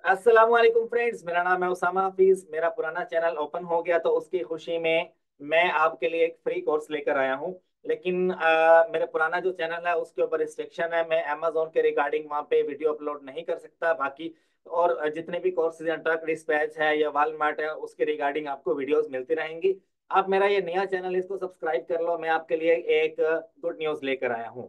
अस्सलाम वालेकुम फ्रेंड्स, मेरा नाम है उसामा हाफिज। मेरा पुराना चैनल ओपन हो गया तो उसकी खुशी में मैं आपके लिए एक फ्री कोर्स लेकर आया हूँ। लेकिन मेरा पुराना जो चैनल है उसके ऊपर रिस्ट्रिक्शन है। मैं अमेजोन के रिगार्डिंग वहाँ पे वीडियो अपलोड नहीं कर सकता। बाकी और जितने भी कोर्सेज हैं, ट्रक डिस्पैच है या वालमार्ट है, उसके रिगार्डिंग आपको वीडियोस मिलती रहेंगी। आप मेरा ये नया चैनल, इसको सब्सक्राइब कर लो। मैं आपके लिए एक गुड न्यूज़ लेकर आया हूँ।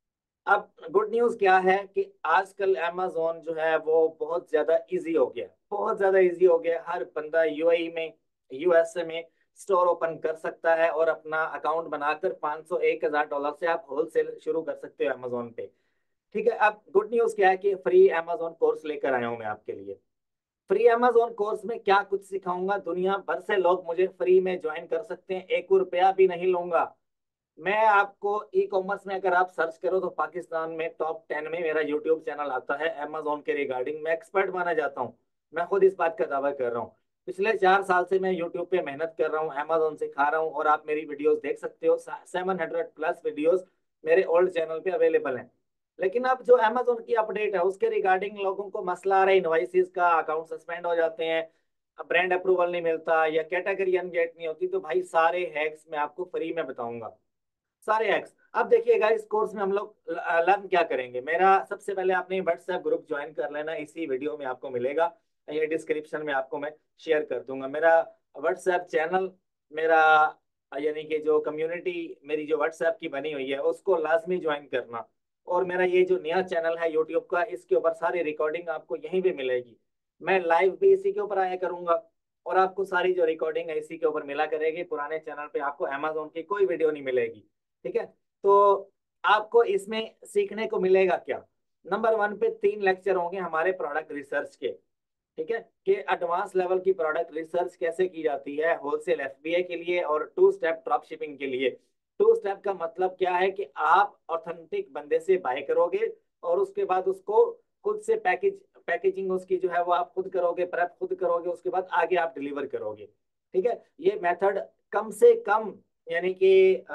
अब गुड न्यूज क्या है कि आजकल अमेजोन जो है वो बहुत ज्यादा इजी हो गया, बहुत ज्यादा इजी हो गया। हर बंदा यूएई में, यूएसए में स्टोर ओपन कर सकता है और अपना अकाउंट बनाकर 500 1000 डॉलर से आप होलसेल शुरू कर सकते हो अमेजोन पे। ठीक है। अब गुड न्यूज क्या है कि फ्री अमेजोन कोर्स लेकर आया हूं मैं आपके लिए। फ्री अमेजोन कोर्स में क्या कुछ सिखाऊंगा, दुनिया भर से लोग मुझे फ्री में ज्वाइन कर सकते हैं, 1 रुपया भी नहीं लूंगा। मैं आपको ई कॉमर्स में अगर आप सर्च करो तो पाकिस्तान में टॉप 10 में मेरा यूट्यूब चैनल आता है। अमेजोन के रिगार्डिंग मैं एक्सपर्ट माना जाता हूँ। मैं खुद इस बात का दावा कर रहा हूँ। पिछले 4 साल से मैं यूट्यूब पे मेहनत कर रहा हूँ, अमेजोन सिखा रहा हूँ, और आप मेरी वीडियोस देख सकते हो। 700+ वीडियोस मेरे ओल्ड चैनल पे अवेलेबल हैं। लेकिन अब जो अमेजोन की अपडेट है उसके रिगार्डिंग लोगों को मसला आ रहा है, इनवॉइसेस का, अकाउंट सस्पेंड हो जाते हैं, ब्रांड अप्रूवल नहीं मिलता या कैटेगरी अनगेट नहीं होती। तो भाई सारे हैक्स मैं आपको फ्री में बताऊंगा, सारे हैक्स। अब देखिएगा इस कोर्स में हम लोग लर्न क्या करेंगे। मेरा सबसे पहले आपने व्हाट्सएप ग्रुप ज्वाइन कर लेना, इसी वीडियो में आपको मिलेगा। ये डिस्क्रिप्शन में आपको मैं शेयर कर दूंगा मेरा व्हाट्सएप चैनल। मेरा यानी कि जो कम्युनिटी मेरी जो व्हाट्सएप की बनी हुई है उसको लाजमी ज्वाइन करना। और मेरा ये जो नया चैनल है यूट्यूब का, इसके ऊपर सारी रिकॉर्डिंग आपको यहीं पे मिलेगी। मैं लाइव भी इसी के ऊपर आया करूंगा और आपको सारी जो रिकॉर्डिंग है इसी के ऊपर मिला करेगी। पुराने चैनल पे आपको अमेजोन की कोई वीडियो नहीं मिलेगी। ठीक है। तो आपको इसमें सीखने को मिलेगा क्या। नंबर 1 पे 3 लेक्चर होंगे हमारे प्रोडक्ट रिसर्च के। ठीक है, कि एडवांस लेवल की प्रोडक्ट रिसर्च कैसे की जाती है होलसेल एफबीए के लिए और 2 स्टेप ड्रॉप शिपिंग के लिए। 2 स्टेप का मतलब क्या है कि आप ऑथेंटिक बंदे से बाय करोगे और उसके बाद उसको खुद से पैकेजिंग उसकी जो है वो आप खुद करोगे, प्रेप खुद करोगे, उसके बाद आगे आप डिलीवर करोगे। ठीक है। ये मेथड कम से कम, यानी कि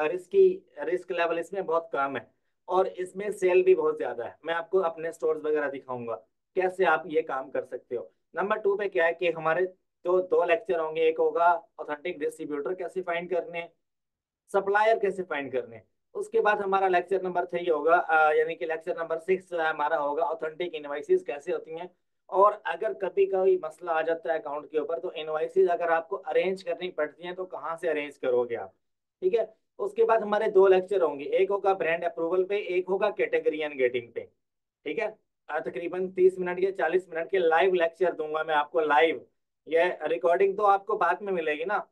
रिस्क लेवल इसमें बहुत कम है और इसमें सेल भी बहुत ज्यादा है। मैं आपको अपने स्टोर्स वगैरह दिखाऊंगा कैसे आप ये काम कर सकते हो। नंबर 2 पे क्या है कि हमारे जो 2 लेक्चर होंगे, एक होगा ऑथेंटिक डिस्ट्रीब्यूटर कैसे फाइंड करने, सप्लायर कैसे फाइंड करने। उसके बाद हमारा लेक्चर नंबर 3 होगा, यानी कि लेक्चर नंबर 6 जो है हमारा होगा ऑथेंटिक इनवाइसेस कैसे होती हैं। और अगर कभी कोई मसला आ जाता है अकाउंट के ऊपर तो इनवाइसेस अगर आपको अरेंज करनी पड़ती हैं तो कहाँ से अरेंज करोगे आप। ठीक है। उसके बाद हमारे 2 लेक्चर होंगे, एक होगा ब्रांड अप्रूवल पे, एक होगा कैटेगरी एंड गेटिंग पे। ठीक है। तकरीबन 30 मिनट या 40 मिनट के लाइव लेक्चर दूंगा मैं आपको, लाइव। ये रिकॉर्डिंग तो आपको बाद में मिलेगी ना,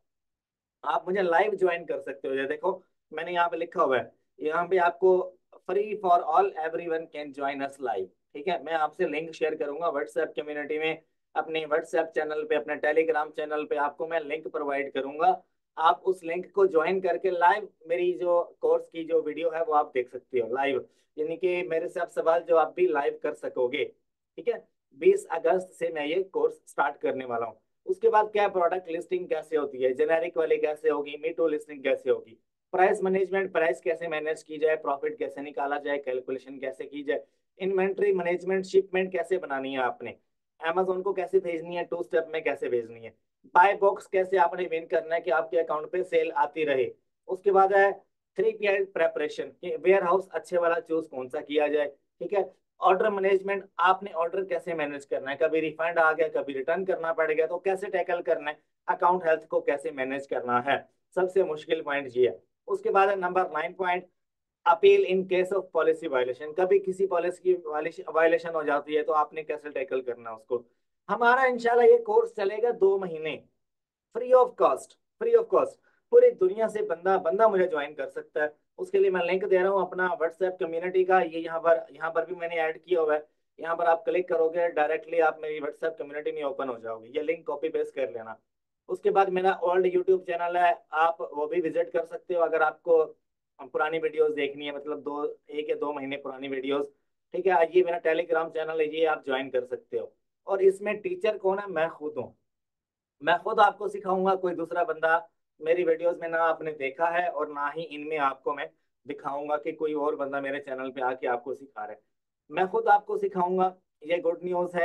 आप मुझे लाइव ज्वाइन कर सकते हो। ये देखो मैंने यहाँ पे लिखा हुआ है, यहाँ पे आपको free for all, everyone can join us live. ठीक है। मैं आपसे लिंक शेयर करूंगा व्हाट्सएप कम्युनिटी में, अपने व्हाट्सएप चैनल पे, अपने टेलीग्राम चैनल पे आपको मैं लिंक प्रोवाइड करूंगा। आप उस लिंक को ज्वाइन करके लाइव मेरी जो कोर्स की जो वीडियो है वो आप देख सकते हो लाइव, यानी कि मेरे से आप सवाल जवाब भी लाइव कर सकोगे। ठीक है। 20 अगस्त से मैं ये कोर्स स्टार्ट करने वाला हूँ। उसके बाद क्या, प्रोडक्ट लिस्टिंग कैसे होती है, जेनेरिक वाली कैसे होगी, मीटू लिस्टिंग कैसे होगी, प्राइस मैनेजमेंट, प्राइस कैसे मैनेज की जाए, प्रॉफिट कैसे निकाला जाए, कैलकुलेशन कैसे की जाए, इन्वेंट्री मैनेजमेंट, शिपमेंट कैसे बनानी है आपने, अमेजोन को कैसे भेजनी है, 2 स्टेप में कैसे भेजनी है, बाय बॉक्स कैसे आपने विन करना है कि आपके अकाउंट पे सेल आती रहे। उसके बाद है 3 पीरियड प्रेपरेशन, कि वेयर हाउस अच्छे वाला चूज कौन सा किया जाए। ठीक है। ऑर्डर मैनेजमेंट, आपने ऑर्डर कैसे मैनेज करना है, कभी रिफंड आ गया, कभी रिटर्न करना पड़ गया तो कैसे टैकल करना है, अकाउंट हेल्थ को कैसे मैनेज करना है, सबसे मुश्किल पॉइंट ये है। उसके बाद है नंबर 9 point, appeal in case of policy violation, कभी किसी पॉलिसी की वायलेशन हो जाती है तो आपने कैसे टैकल करना है उसको। हमारा इंशाल्लाह ये कोर्स चलेगा 2 महीने, free of cost, free of cost. पूरी दुनिया से बंदा बंदा मुझे ज्वाइन कर सकता है। उसके लिए मैं लिंक दे रहा हूँ अपना व्हाट्सएप कम्युनिटी का, ये यहाँ पर भी मैंने ऐड किया हुआ है। यहाँ पर आप क्लिक करोगे डायरेक्टली आप मेरी व्हाट्सएप कम्युनिटी में ओपन हो जाओगे, ये लिंक कॉपी पेस्ट कर लेना। उसके बाद मेरा ओल्ड यूट्यूब चैनल है, आप वो भी विजिट कर सकते हो अगर आपको पुरानी वीडियोस देखनी है, मतलब 1 या 2 महीने पुरानी वीडियोस। ठीक है। ये मेरा टेलीग्राम चैनल है, ये आप ज्वाइन कर सकते हो। और इसमें टीचर कौन है, मैं खुद हूँ। मैं खुद आपको सिखाऊंगा, कोई दूसरा बंदा मेरी वीडियोस में ना आपने देखा है और ना ही इनमें आपको मैं दिखाऊंगा कि कोई और बंदा मेरे चैनल पे आके आपको सिखा रहा है। मैं खुद आपको सिखाऊंगा। ये गुड न्यूज़ है।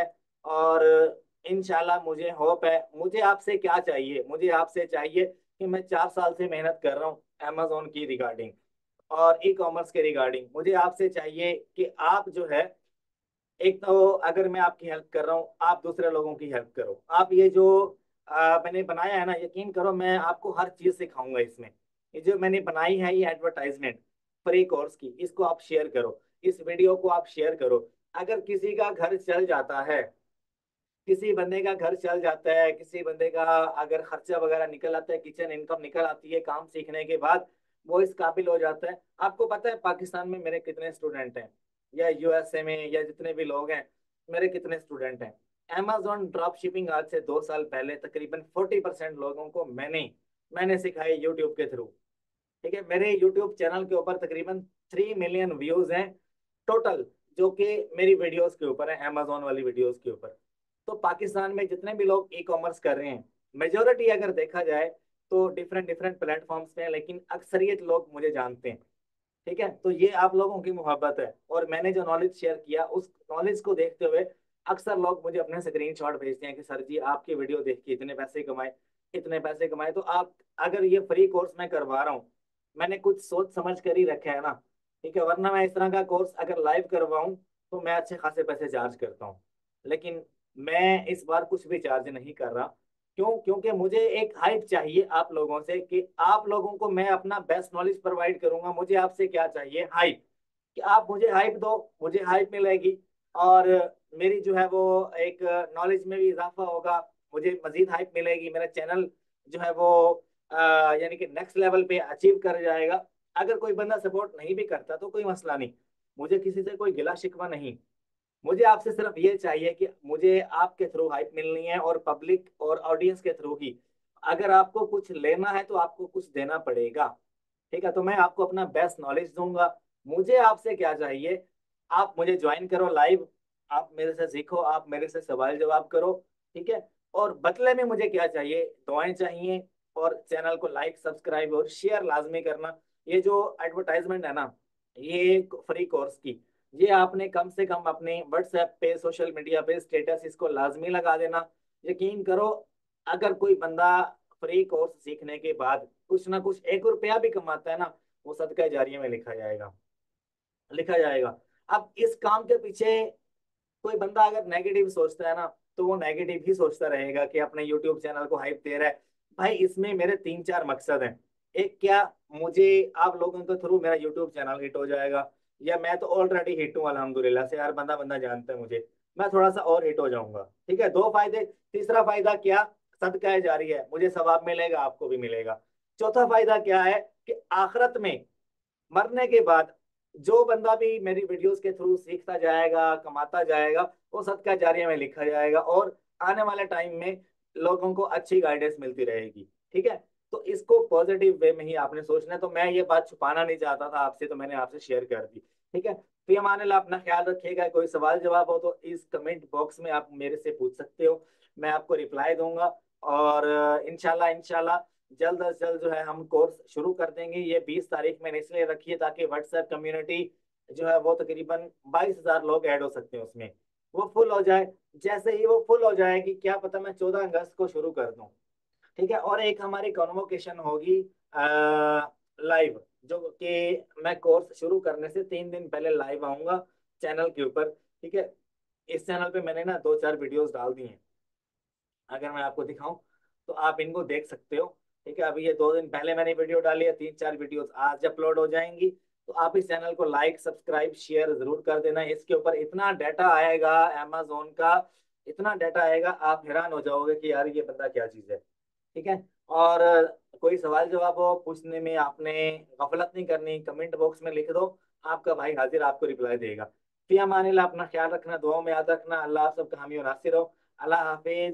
और इंशाल्लाह मुझे होप है। मुझे आपसे क्या चाहिए, मुझे आपसे चाहिए कि मैं 4 साल से मेहनत कर रहा हूँ अमेजोन की रिगार्डिंग और ई कॉमर्स के रिगार्डिंग। मुझे आपसे चाहिए कि आप जो है, एक तो अगर मैं आपकी हेल्प कर रहा हूँ, आप दूसरे लोगों की हेल्प करो। आप ये जो मैंने बनाया है ना, यकीन करो मैं आपको हर चीज सिखाऊंगा इसमें। ये जो मैंने बनाई है ये एडवर्टाइजमेंट फ्री कोर्स की, इसको आप शेयर करो, इस वीडियो को आप शेयर करो। अगर किसी का घर चल जाता है, किसी बंदे का घर चल जाता है, किसी बंदे का अगर खर्चा वगैरह निकल आता है, किचन इनकम निकल आती है काम सीखने के बाद, वो इस काबिल हो जाता है। आपको पता है पाकिस्तान में मेरे कितने स्टूडेंट हैं, या यूएसए में, या जितने भी लोग हैं, मेरे कितने स्टूडेंट हैं। अमेजोन ड्रॉप शिपिंग आज से 2 साल पहले तकरीबन 40% लोगों को मैंने मैंने सिखाई यूट्यूब के थ्रू। ठीक है, मेरे यूट्यूब चैनल के ऊपर तकरीबन 3 मिलियन व्यूज हैं टोटल, जो कि मेरी वीडियोस के ऊपर है, अमेजोन वाली वीडियोस के ऊपर। तो पाकिस्तान में जितने भी लोग ई कॉमर्स कर रहे हैं, मेजोरिटी अगर देखा जाए तो डिफरेंट डिफरेंट प्लेटफॉर्म्स पे हैं, लेकिन अक्सरियत लोग मुझे जानते हैं। ठीक है, तो ये आप लोगों की मोहब्बत है, और मैंने जो नॉलेज शेयर किया उस नॉलेज को देखते हुए अक्सर लोग मुझे अपने स्क्रीनशॉट भेजते हैं कि सर जी आपकी वीडियो देख के इतने पैसे कमाए, इतने पैसे कमाए। तो आप, अगर ये फ्री कोर्स मैं करवा रहा हूँ, मैंने कुछ सोच समझ कर ही रखा है ना। ठीक है, वरना मैं इस तरह का कोर्स अगर लाइव करवाऊँ तो मैं अच्छे खासे पैसे चार्ज करता हूँ, लेकिन मैं इस बार कुछ भी चार्ज नहीं कर रहा। क्यों? क्योंकि मुझे एक हाइप चाहिए आप लोगों से, कि आप लोगों को मैं अपना बेस्ट नॉलेज प्रोवाइड करूंगा। मुझे आपसे क्या चाहिए? हाइप, कि आप मुझे हाइप दो, मुझे हाइप मिलेगी, और मेरी जो है वो एक नॉलेज में भी इजाफा होगा, मुझे मजीद हाइप मिलेगी, मेरा चैनल जो है वो यानी कि नेक्स्ट लेवल पे अचीव कर जाएगा। अगर कोई बंदा सपोर्ट नहीं भी करता तो कोई मसला नहीं, मुझे किसी से कोई गिला शिकवा नहीं। मुझे आपसे सिर्फ ये चाहिए कि मुझे आपके थ्रू हाइप मिलनी है, और पब्लिक और ऑडियंस के थ्रू ही। अगर आपको कुछ लेना है तो आपको कुछ देना पड़ेगा। ठीक है, तो मैं आपको अपना बेस्ट नॉलेज दूंगा। मुझे आपसे क्या चाहिए? आप मुझे ज्वाइन करो लाइव, आप मेरे से सीखो, आप मेरे से सवाल जवाब करो। ठीक है, और बदले में मुझे क्या चाहिए? दुआएं चाहिए, और चैनल को लाइक सब्सक्राइब और शेयर लाजमी करना। ये जो एडवर्टाइजमेंट है ना, ये फ्री कोर्स की, ये आपने कम से कम अपने व्हाट्सएप पे, सोशल मीडिया पे स्टेटस इसको लाजमी लगा देना। यकीन करो, अगर कोई बंदा फ्री कोर्स सीखने के बाद कुछ ना कुछ 1 रुपया भी कमाता है ना, वो सदका जारिया में लिखा जाएगा, लिखा जाएगा। अब इस काम के पीछे कोई बंदा अगर नेगेटिव सोचता है ना, तो वो नेगेटिव ही सोचता रहेगा कि अपने यूट्यूब चैनल को हाइप दे रहा है। भाई इसमें मेरे 3 4 मकसद हैं। एक क्या, मुझे आप लोगों के थ्रू मेरा यूट्यूब चैनल हिट हो जाएगा, या मैं तो ऑलरेडी हिट हूँ अल्हम्दुलिल्लाह से, यार बंदा बंदा जानता है मुझे, मैं थोड़ा सा और हिट हो जाऊंगा। ठीक है, 2 फायदे। तीसरा फायदा क्या? सदका जारी है, मुझे सवाब मिलेगा, आपको भी मिलेगा। चौथा फायदा क्या है? कि आखिरत में, मरने के बाद, जो बंदा भी मेरी वीडियोस के थ्रू सीखता जाएगा, कमाता जाएगा, वो सदका जारिया में लिखा जाएगा, और आने वाले टाइम में लोगों को अच्छी गाइडेंस मिलती रहेगी। ठीक है, तो इसको पॉजिटिव वे में ही आपने सोचना है। तो मैं ये बात छुपाना नहीं चाहता था आपसे, तो मैंने आपसे शेयर कर दी। ठीक है, तो ये माने ला, अपना ख्याल रखिएगा। कोई सवाल जवाब हो तो इस कमेंट बॉक्स में आप मेरे से पूछ सकते हो, मैं आपको रिप्लाई दूंगा। और इंशाल्लाह इंशाल्लाह जल्द अज जल्द जो है हम कोर्स शुरू कर देंगे। ये 20 तारीख मैंने इसलिए रखी है ताकि व्हाट्सएप कम्युनिटी जो है वो तकरीबन 22,000 लोग ऐड हो सकते हैं उसमें, वो फुल हो जाए। जैसे ही वो फुल हो जाएगी, क्या पता मैं 14 अगस्त को शुरू कर दूं। ठीक है, और एक हमारी कॉन्वोकेशन होगी लाइव, जो कि मैं कोर्स शुरू करने से 3 दिन पहले लाइव आऊंगा चैनल के ऊपर। ठीक है, इस चैनल पे मैंने ना 2 4 वीडियोस डाल दी हैं, अगर मैं आपको दिखाऊं तो आप इनको देख सकते हो। ठीक है, अभी ये 2 दिन पहले मैंने वीडियो डाली है, 3 4 वीडियोस आज अपलोड हो जाएंगी। तो आप इस चैनल को लाइक सब्सक्राइब शेयर जरूर कर देना। इसके ऊपर इतना डाटा आएगा अमेजोन का, इतना डाटा आएगा, आप हैरान हो जाओगे कि यार ये बंदा क्या चीज़ है। ठीक है, और कोई सवाल जवाब हो पूछने में आपने गफलत नहीं करनी, कमेंट बॉक्स में लिख दो, आपका भाई हाजिर आपको रिप्लाई देगा। फिर अमान अल्लाह, अपना ख्याल रखना, दुआओं में याद रखना। अल्लाह आप सबका हामी और नासिर हो। अल्लाह हाफिज।